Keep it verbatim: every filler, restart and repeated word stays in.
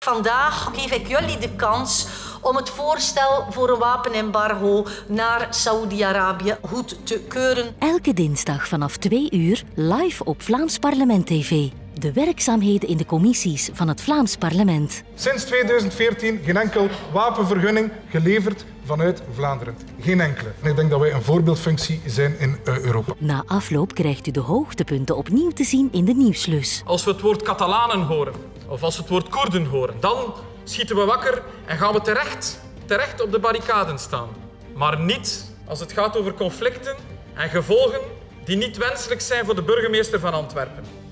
Vandaag geef ik jullie de kans om het voorstel voor een wapenembargo naar Saoedi-Arabië goed te keuren. Elke dinsdag vanaf twee uur live op Vlaams Parlement T V. De werkzaamheden in de commissies van het Vlaams Parlement. Sinds tweeduizend veertien geen enkel wapenvergunning geleverd vanuit Vlaanderen. Geen enkele. En ik denk dat wij een voorbeeldfunctie zijn in Europa. Na afloop krijgt u de hoogtepunten opnieuw te zien in de nieuwslus. Als we het woord Catalanen horen, of als we het woord Koerden horen, dan schieten we wakker en gaan we terecht, terecht op de barricaden staan. Maar niet als het gaat over conflicten en gevolgen die niet wenselijk zijn voor de burgemeester van Antwerpen.